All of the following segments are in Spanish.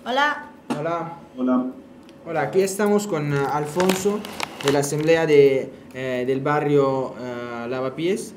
Hola. Hola. Hola. Hola, aquí estamos con Alfonso de la asamblea del barrio Lavapiés,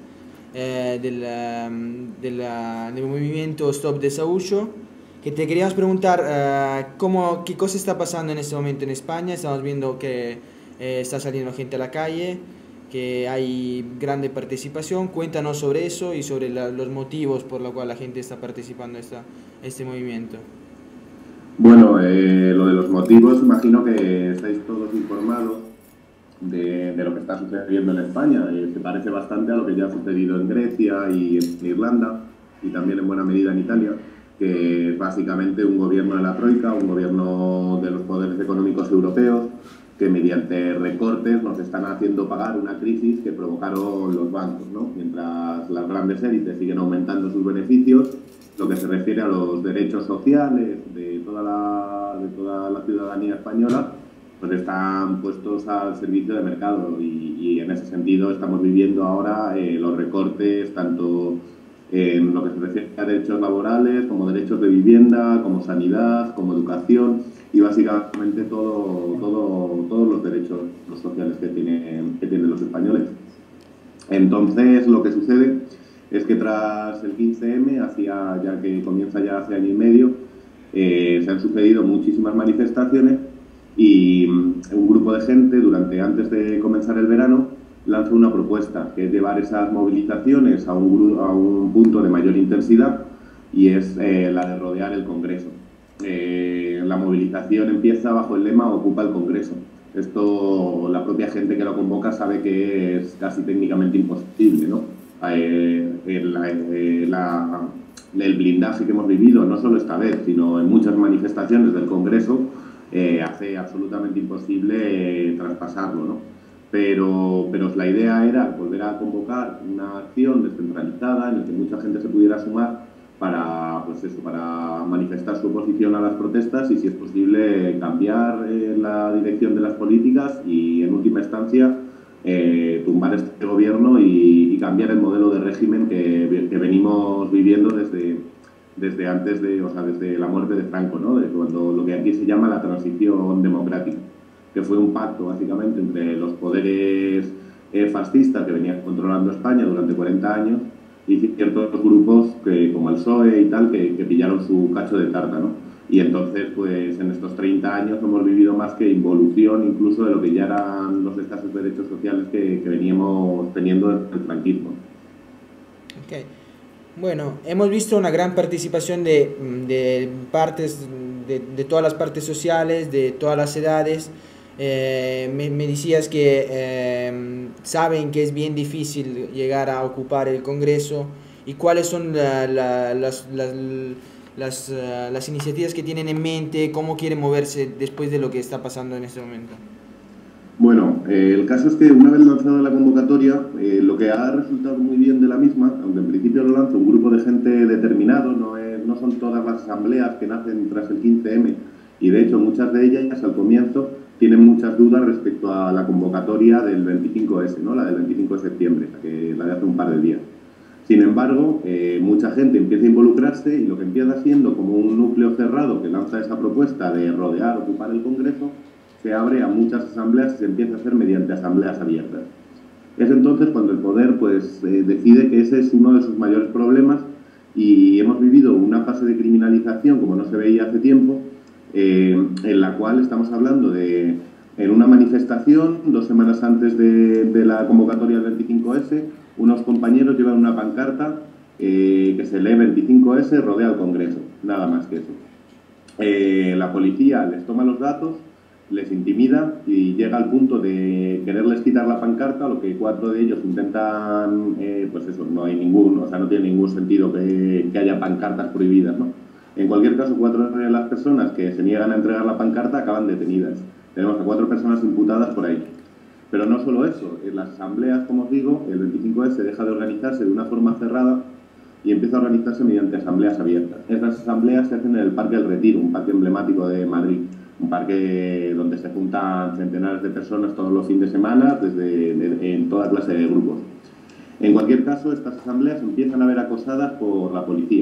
del movimiento Stop Desahucio, que te queríamos preguntar qué cosa está pasando en este momento en España. Estamos viendo que está saliendo gente a la calle, que hay grande participación. Cuéntanos sobre eso y sobre los motivos por los cuales la gente está participando en este movimiento. Bueno, lo de los motivos, imagino que estáis todos informados de lo que está sucediendo en España. Se parece bastante a lo que ya ha sucedido en Grecia y en Irlanda y también en buena medida en Italia, que es básicamente un gobierno de la Troika, un gobierno de los poderes económicos europeos, que mediante recortes nos están haciendo pagar una crisis que provocaron los bancos, ¿no? Mientras las grandes élites siguen aumentando sus beneficios, lo que se refiere a los derechos sociales de toda la ciudadanía española, pues están puestos al servicio del mercado y en ese sentido estamos viviendo ahora los recortes tanto en lo que se refiere a derechos laborales, como derechos de vivienda, como sanidad, como educación y básicamente todos los derechos sociales que tienen los españoles. Entonces, lo que sucede es que tras el 15M, ya que comienza ya hace año y medio, se han sucedido muchísimas manifestaciones y un grupo de gente, antes de comenzar el verano, lanza una propuesta, que es llevar esas movilizaciones a un punto de mayor intensidad y es la de rodear el Congreso. La movilización empieza bajo el lema "Ocupa el Congreso". Esto, la propia gente que lo convoca sabe que es casi técnicamente imposible, ¿no? El blindaje que hemos vivido, no solo esta vez, sino en muchas manifestaciones del Congreso, hace absolutamente imposible traspasarlo, ¿no? Pero la idea era volver a convocar una acción descentralizada en la que mucha gente se pudiera sumar para manifestar su oposición a las protestas y, si es posible, cambiar la dirección de las políticas y, en última instancia, tumbar este gobierno y cambiar el modelo de régimen que venimos viviendo desde antes desde la muerte de Franco, ¿no? De cuando lo que aquí se llama la transición democrática, que fue un pacto básicamente entre los poderes fascistas que venían controlando España durante 40 años y ciertos grupos como el PSOE y tal, que pillaron su cacho de tarta, ¿no? Y entonces, pues en estos 30 años hemos vivido más que involución incluso de lo que ya eran los escasos derechos sociales que veníamos teniendo desde el franquismo. Okay. Bueno, hemos visto una gran participación de partes, de todas las partes sociales, de todas las edades. Me decías que saben que es bien difícil llegar a ocupar el Congreso. ¿Y cuáles son las iniciativas que tienen en mente? ¿Cómo quieren moverse después de lo que está pasando en este momento? Bueno, el caso es que una vez lanzada la convocatoria, lo que ha resultado muy bien de la misma, aunque en principio lo lanza un grupo de gente determinado, no son todas las asambleas que nacen tras el 15M, y de hecho muchas de ellas al comienzo tienen muchas dudas respecto a la convocatoria del 25S, ¿no? La del 25 de septiembre, la de hace un par de días. Sin embargo, mucha gente empieza a involucrarse y lo que empieza siendo como un núcleo cerrado que lanza esa propuesta de rodear, ocupar el Congreso, se abre a muchas asambleas y se empieza a hacer mediante asambleas abiertas. Es entonces cuando el poder decide que ese es uno de sus mayores problemas y hemos vivido una fase de criminalización como no se veía hace tiempo, en la cual estamos hablando en una manifestación, 2 semanas antes de la convocatoria del 25S, unos compañeros llevan una pancarta que se lee 25S, rodea el Congreso, nada más que eso. La policía les toma los datos, les intimida y llega al punto de quererles quitar la pancarta, lo que 4 de ellos intentan, pues eso, no tiene ningún sentido que haya pancartas prohibidas, ¿no? En cualquier caso, 4 de las personas que se niegan a entregar la pancarta acaban detenidas. Tenemos a 4 personas imputadas por ahí. Pero no solo eso, en las asambleas, como os digo, el 25S deja de organizarse de una forma cerrada y empieza a organizarse mediante asambleas abiertas. Estas asambleas se hacen en el Parque del Retiro, un parque emblemático de Madrid, un parque donde se juntan centenares de personas todos los fines de semana, en toda clase de grupos. En cualquier caso, estas asambleas empiezan a ver acosadas por la policía.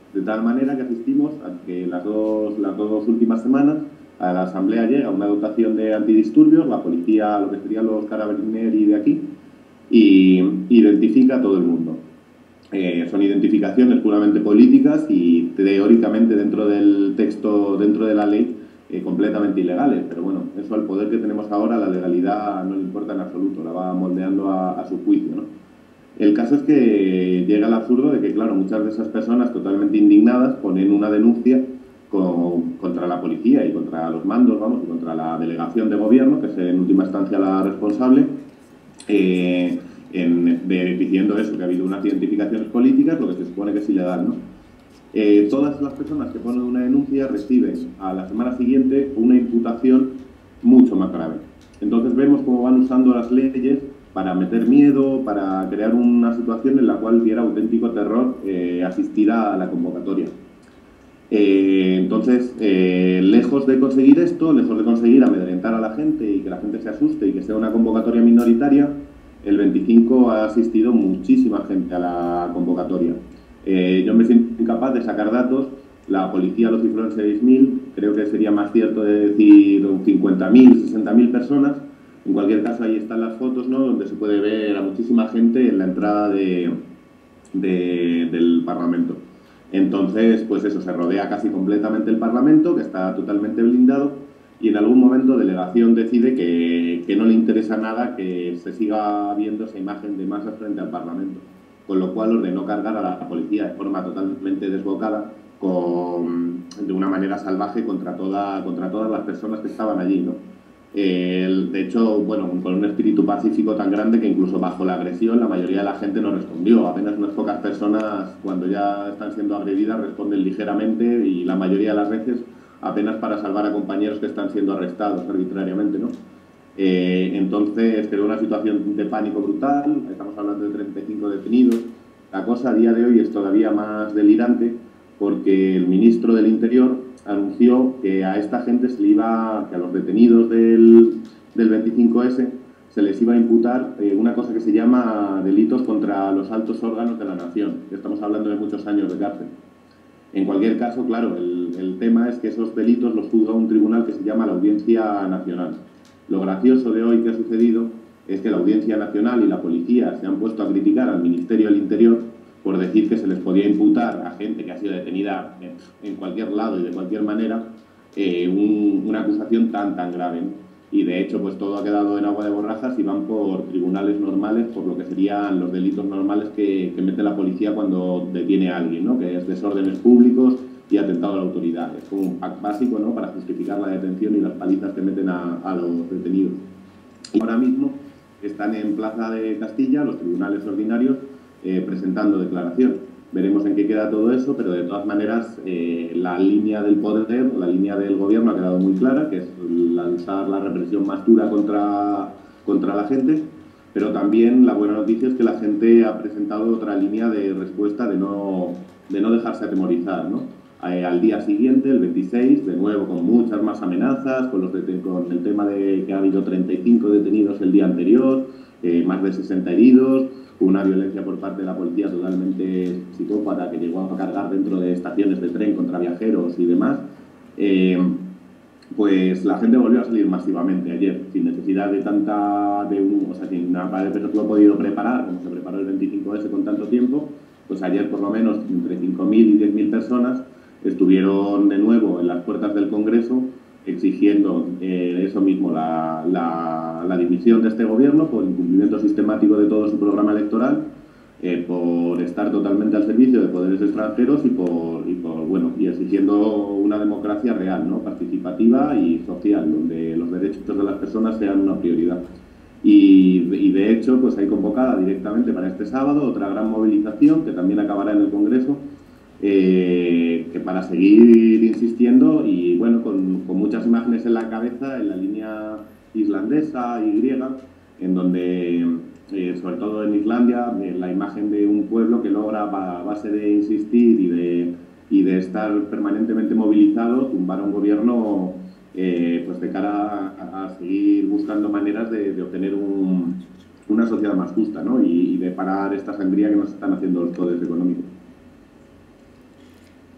De tal manera que asistimos a que las dos últimas semanas a la Asamblea llega una dotación de antidisturbios, la policía, lo que serían los carabinieri de aquí, y identifica a todo el mundo. Son identificaciones puramente políticas y teóricamente dentro del texto, dentro de la ley, completamente ilegales. Pero bueno, eso al poder que tenemos ahora, la legalidad no le importa en absoluto, la va moldeando a su juicio, ¿no? El caso es que llega el absurdo de que, claro, muchas de esas personas totalmente indignadas ponen una denuncia contra la policía y contra los mandos, vamos, y contra la delegación de gobierno, que es en última instancia la responsable, diciendo eso, que ha habido unas identificaciones políticas, lo que se supone que es ilegal, ¿no? Todas las personas que ponen una denuncia reciben a la semana siguiente una imputación mucho más grave. Entonces vemos cómo van usando las leyes para meter miedo, para crear una situación en la cual diera auténtico terror asistir a la convocatoria. Entonces, lejos de conseguir esto, lejos de conseguir amedrentar a la gente y que la gente se asuste y que sea una convocatoria minoritaria, el 25 ha asistido muchísima gente a la convocatoria. Yo me siento incapaz de sacar datos, la policía lo cifró en 6.000, creo que sería más cierto de decir 50.000, 60.000 personas. En cualquier caso, ahí están las fotos, ¿no?, donde se puede ver a muchísima gente en la entrada del Parlamento. Entonces, pues eso, se rodea casi completamente el Parlamento, que está totalmente blindado, y en algún momento delegación decide que no le interesa nada que se siga viendo esa imagen de masas frente al Parlamento, con lo cual ordenó cargar a la policía de forma totalmente desbocada, de una manera salvaje contra todas las personas que estaban allí, ¿no? De hecho, bueno, con un espíritu pacífico tan grande que incluso bajo la agresión la mayoría de la gente no respondió. Apenas unas pocas personas, cuando ya están siendo agredidas, responden ligeramente, y la mayoría de las veces apenas para salvar a compañeros que están siendo arrestados arbitrariamente, ¿no? Entonces creó una situación de pánico brutal. Estamos hablando de 35 detenidos. La cosa a día de hoy es todavía más delirante porque el ministro del Interior anunció que a esta gente se le iba, que a los detenidos del 25S se les iba a imputar una cosa que se llama delitos contra los altos órganos de la nación. Estamos hablando de muchos años de cárcel. En cualquier caso, claro, el tema es que esos delitos los juzga un tribunal que se llama la Audiencia Nacional. Lo gracioso de hoy que ha sucedido es que la Audiencia Nacional y la policía se han puesto a criticar al Ministerio del Interior por decir que se les podía imputar a gente que ha sido detenida en cualquier lado y de cualquier manera una acusación tan grave, ¿no? Y de hecho pues todo ha quedado en agua de borrajas y van por tribunales normales, por lo que serían los delitos normales que mete la policía cuando detiene a alguien, ¿no?, que es desórdenes públicos y atentado a la autoridad. Es como un pack básico, ¿no?, para justificar la detención y las palizas que meten a los detenidos. Y ahora mismo están en Plaza de Castilla los tribunales ordinarios presentando declaración. Veremos en qué queda todo eso, pero de todas maneras la línea del poder, la línea del gobierno ha quedado muy clara, que es lanzar la represión más dura contra la gente, pero también la buena noticia es que la gente ha presentado otra línea de respuesta de no dejarse atemorizar, ¿no? Al día siguiente, el 26, de nuevo con muchas más amenazas, con el tema de que ha habido 35 detenidos el día anterior, más de 60 heridos, una violencia por parte de la policía totalmente psicópata que llegó a cargar dentro de estaciones de tren contra viajeros y demás. Pues la gente volvió a salir masivamente ayer, sin necesidad de sin haberlo podido preparar, como se preparó el 25S con tanto tiempo. Pues ayer por lo menos entre 5.000 y 10.000 personas estuvieron de nuevo en las puertas del Congreso exigiendo eso mismo, la dimisión de este gobierno por incumplimiento sistemático de todo su programa electoral, por estar totalmente al servicio de poderes extranjeros y exigiendo una democracia real, ¿no?, participativa y social, donde los derechos de las personas sean una prioridad. Y de hecho, pues hay convocada directamente para este sábado otra gran movilización que también acabará en el Congreso, que para seguir insistiendo y bueno, con muchas imágenes en la cabeza en la línea islandesa y griega, en donde sobre todo en Islandia la imagen de un pueblo que logra a base de insistir y de estar permanentemente movilizado tumbar a un gobierno pues de cara a seguir buscando maneras de obtener una sociedad más justa, ¿no?, y de parar esta sangría que nos están haciendo los poderes económicos.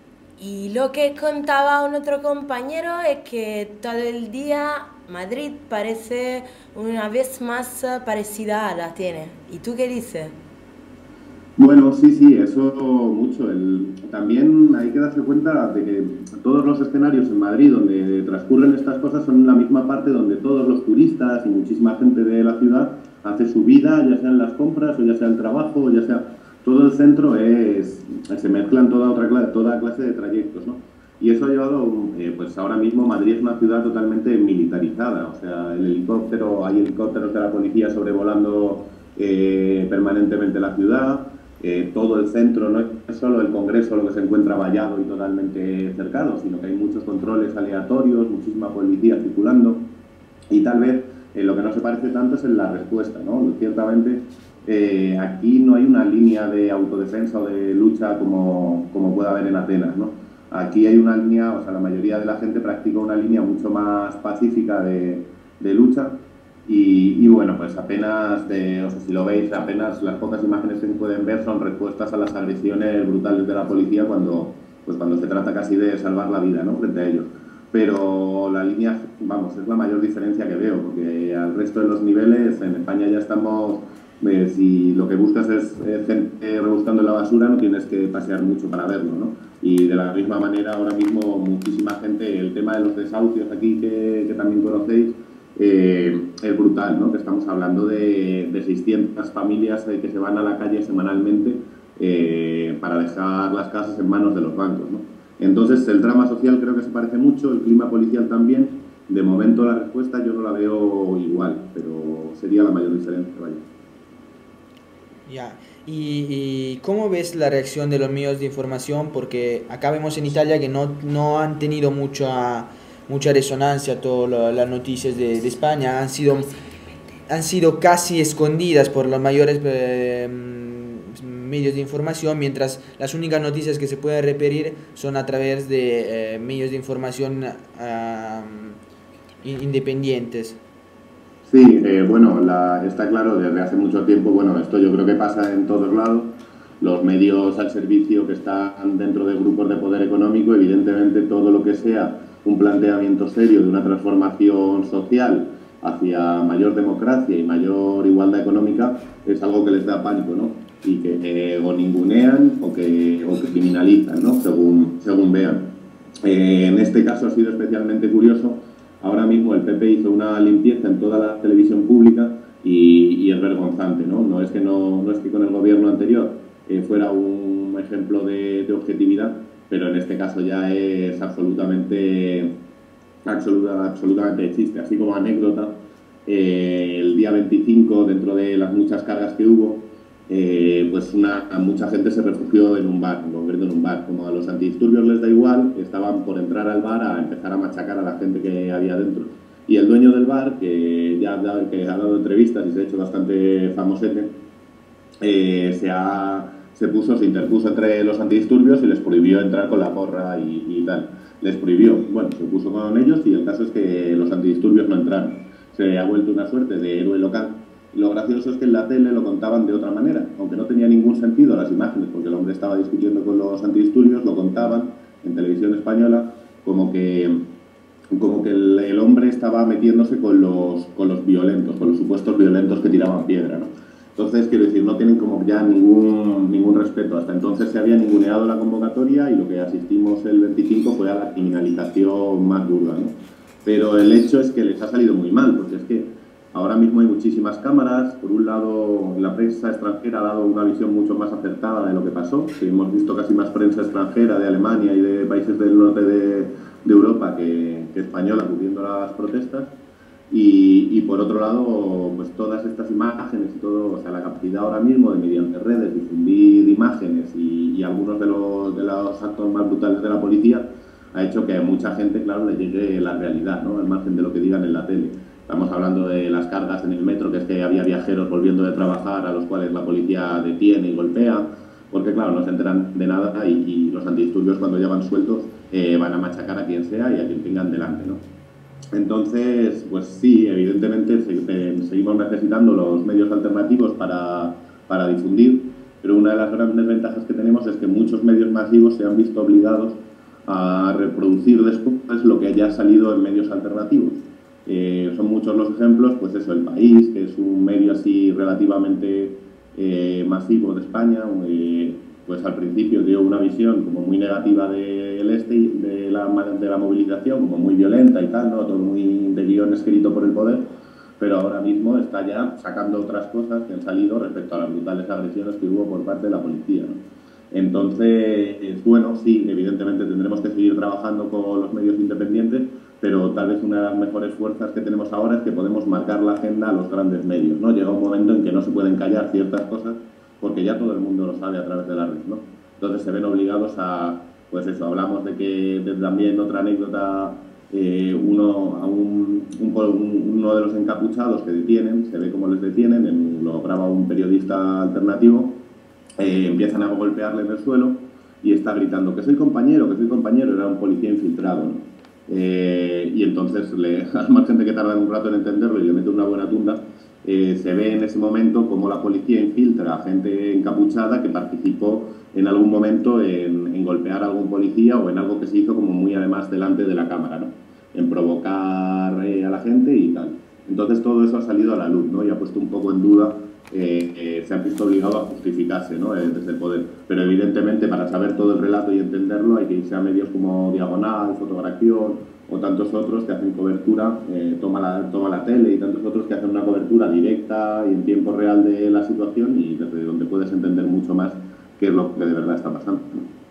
Y lo que contaba un otro compañero es que todo el día Madrid parece una vez más parecida a la Atenas. ¿Y tú qué dices? Bueno, sí, sí, eso mucho. También hay que darse cuenta de que todos los escenarios en Madrid donde transcurren estas cosas son la misma parte donde todos los turistas y muchísima gente de la ciudad hace su vida, ya sean las compras o ya sea el trabajo, o ya sea todo el centro se mezclan toda clase de trayectos, ¿no? Y eso ha llevado, pues ahora mismo Madrid es una ciudad totalmente militarizada, o sea, hay helicópteros de la policía sobrevolando permanentemente la ciudad. Todo el centro, no es solo el Congreso lo que se encuentra vallado y totalmente cercado, sino que hay muchos controles aleatorios, muchísima policía circulando y tal vez lo que no se parece tanto es en la respuesta, ¿no? Ciertamente aquí no hay una línea de autodefensa o de lucha como puede haber en Atenas, ¿no? Aquí hay una línea, o sea, la mayoría de la gente practica una línea mucho más pacífica de lucha y bueno, pues apenas, o sea, si lo veis, apenas las pocas imágenes que se pueden ver son respuestas a las agresiones brutales de la policía cuando se trata casi de salvar la vida, ¿no? Frente a ellos. Pero la línea, vamos, es la mayor diferencia que veo, porque al resto de los niveles en España ya estamos, si lo que buscas es gente rebuscando en la basura, no tienes que pasear mucho para verlo, ¿no? Y de la misma manera, ahora mismo muchísima gente, el tema de los desahucios aquí que también conocéis, es brutal, ¿no? Que estamos hablando de 600 familias que se van a la calle semanalmente para dejar las casas en manos de los bancos, ¿no? Entonces, el drama social creo que se parece mucho, el clima policial también. De momento la respuesta yo no la veo igual, pero sería la mayor diferencia, vaya. Ya. Y cómo ves la reacción de los medios de información? Porque acá vemos en Italia que no han tenido mucha resonancia todas las noticias de España, han sido casi escondidas por los mayores medios de información, mientras las únicas noticias que se pueden repetir son a través de medios de información independientes. Sí, bueno, está claro desde hace mucho tiempo, bueno, esto yo creo que pasa en todos lados, los medios al servicio que están dentro de grupos de poder económico, evidentemente todo lo que sea un planteamiento serio de una transformación social hacia mayor democracia y mayor igualdad económica es algo que les da pánico, ¿no? Y que o ningunean o que criminalizan, ¿no? Según vean. En este caso ha sido especialmente curioso. Ahora mismo el PP hizo una limpieza en toda la televisión pública y es vergonzante, ¿no? No es que con el gobierno anterior fuera un ejemplo de objetividad, pero en este caso ya es absolutamente de chiste. Así como anécdota, el día 25, dentro de las muchas cargas que hubo, pues mucha gente se refugió en un bar, en concreto en un bar. Como a los antidisturbios les da igual, estaban por entrar al bar a empezar a machacar a la gente que había dentro. Y el dueño del bar, que ha dado entrevistas y se ha hecho bastante famosete, se interpuso entre los antidisturbios y les prohibió entrar con la porra y tal. Les prohibió, bueno, se puso con ellos y el caso es que los antidisturbios no entraron. Se ha vuelto una suerte de héroe local. Y lo gracioso es que en la tele lo contaban de otra manera, aunque no tenía ningún sentido las imágenes, porque el hombre estaba discutiendo con los antidisturbios, lo contaban en televisión española como que el hombre estaba metiéndose con los violentos, con los supuestos violentos que tiraban piedra, ¿no? Entonces, quiero decir, no tienen como ya ningún respeto. Hasta entonces se había ninguneado la convocatoria y lo que asistimos el 25 fue a la criminalización más dura, ¿no? Pero el hecho es que les ha salido muy mal, porque es que ahora mismo hay muchísimas cámaras. Por un lado, la prensa extranjera ha dado una visión mucho más acertada de lo que pasó. Sí, hemos visto casi más prensa extranjera de Alemania y de países del norte de Europa que española cubriendo las protestas. Y por otro lado, pues todas estas imágenes y todo, o sea, la capacidad ahora mismo de mediante redes difundir imágenes y algunos de los actos más brutales de la policía ha hecho que a mucha gente, claro, le llegue la realidad, ¿no? Al margen de lo que digan en la tele. Estamos hablando de las cargas en el metro, que es que había viajeros volviendo de trabajar a los cuales la policía detiene y golpea, porque claro, no se enteran de nada y los antidisturbios cuando llevan sueltos van a machacar a quien sea y a quien tengan delante, ¿no? Entonces, pues sí, evidentemente seguimos necesitando los medios alternativos para difundir, pero una de las grandes ventajas que tenemos es que muchos medios masivos se han visto obligados a reproducir después lo que ya ha salido en medios alternativos. Son muchos los ejemplos, pues eso, El País, que es un medio así relativamente masivo de España, pues al principio dio una visión como muy negativa de la movilización, como muy violenta y tal, ¿no? Todo muy de guión escrito por el poder, pero ahora mismo está ya sacando otras cosas que han salido respecto a las brutales agresiones que hubo por parte de la policía, ¿no? Entonces, bueno, sí, evidentemente tendremos que seguir trabajando con los medios independientes, pero tal vez una de las mejores fuerzas que tenemos ahora es que podemos marcar la agenda a los grandes medios, ¿no? Llega un momento en que no se pueden callar ciertas cosas porque ya todo el mundo lo sabe a través de la red, ¿no? Entonces se ven obligados a, pues eso, hablamos de que también otra anécdota, uno de los encapuchados que detienen, se ve cómo les detienen, lo graba un periodista alternativo, empiezan a golpearle en el suelo y está gritando que soy compañero, era un policía infiltrado, ¿no? Y entonces, al margen de que tardan un rato en entenderlo y le mete una buena tunda, se ve en ese momento cómo la policía infiltra a gente encapuchada que participó en algún momento en golpear a algún policía o en algo que se hizo como muy además delante de la cámara, ¿no? En provocar a la gente y tal. Entonces todo eso ha salido a la luz, ¿no? Y ha puesto un poco en duda, se han visto obligados a justificarse, ¿no? Desde el poder. Pero evidentemente para saber todo el relato y entenderlo hay que irse a medios como Diagonal, Fotografía o tantos otros que hacen cobertura, toma la tele y tantos otros que hacen una cobertura directa y en tiempo real de la situación y desde donde puedes entender mucho más qué es lo que de verdad está pasando.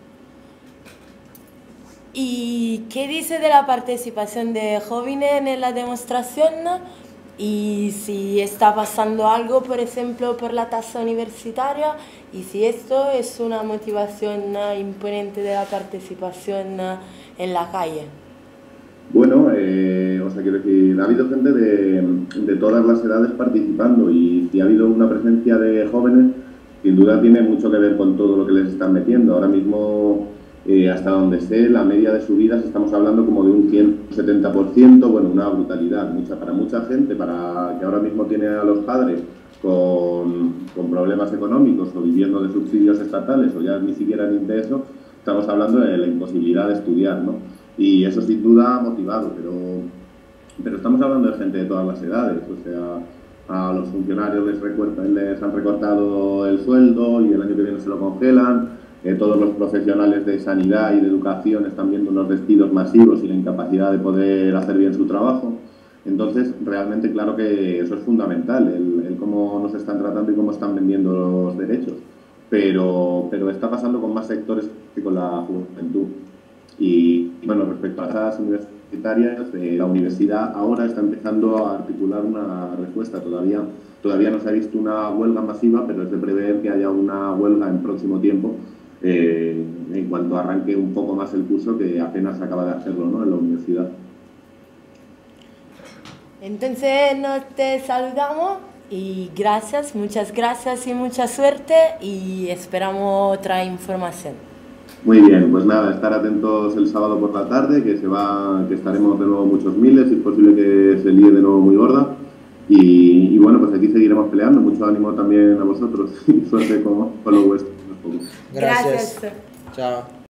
¿Y qué dice de la participación de jóvenes en la demostración? Y si está pasando algo, por ejemplo, por la tasa universitaria, y si esto es una motivación imponente de la participación en la calle. Bueno, o sea, quiero decir, ha habido gente de todas las edades participando y si ha habido una presencia de jóvenes, sin duda tiene mucho que ver con todo lo que les están metiendo. Ahora mismo, hasta donde sé, la media de subidas estamos hablando como de un 170%, bueno, una brutalidad, para mucha gente, para que ahora mismo tiene a los padres con problemas económicos o viviendo de subsidios estatales o ya ni siquiera ni de eso, estamos hablando de la imposibilidad de estudiar, ¿no? Y eso sin duda ha motivado, pero estamos hablando de gente de todas las edades, o sea, a los funcionarios les han recortado el sueldo y el año que viene se lo congelan, todos los profesionales de sanidad y de educación están viendo unos despidos masivos y la incapacidad de poder hacer bien su trabajo. Entonces, realmente claro que eso es fundamental, el cómo nos están tratando y cómo están vendiendo los derechos, pero está pasando con más sectores que con la juventud. Y bueno, respecto a las universitarias, la universidad ahora está empezando a articular una respuesta. Todavía no se ha visto una huelga masiva, pero es de prever que haya una huelga en próximo tiempo, en cuanto arranque un poco más el curso, que apenas acaba de hacerlo, ¿no?, en la universidad. Entonces nos te saludamos y gracias, muchas gracias y mucha suerte y esperamos otra información. Muy bien, pues nada, estar atentos el sábado por la tarde, que estaremos de nuevo muchos miles, y es posible que se líe de nuevo muy gorda. Y bueno, pues aquí seguiremos peleando. Mucho ánimo también a vosotros y suerte con lo vuestro. Gracias. Gracias. Chao.